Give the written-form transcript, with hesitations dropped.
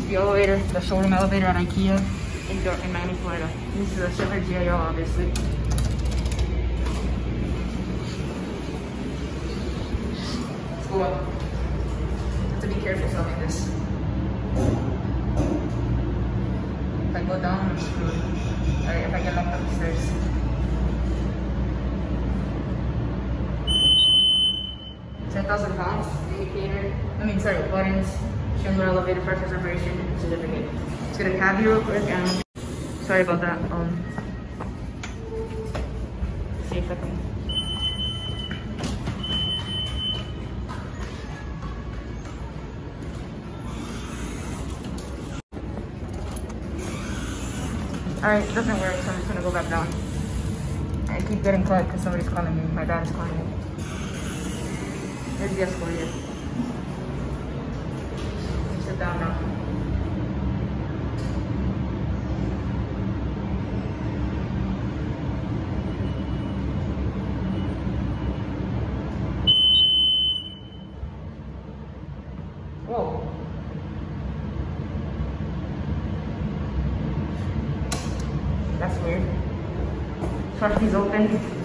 the elevator, the showroom elevator at IKEA in Miami, Florida. This is a silver GIO, obviously. Let's go up. Have to be careful filming this. If I go down, I'm screwed. Alright, if I get locked up the stairs. £10,000 indicator. Buttons. Schindler elevator first reservation certificate. Just gonna cab you real quick and sorry about that. See if I can. Alright, it doesn't work, so I'm just gonna go back down. I keep getting caught because somebody's calling me. My dad is calling me. There's the escalator. Sit down now. Whoa. That's weird. Truck is open.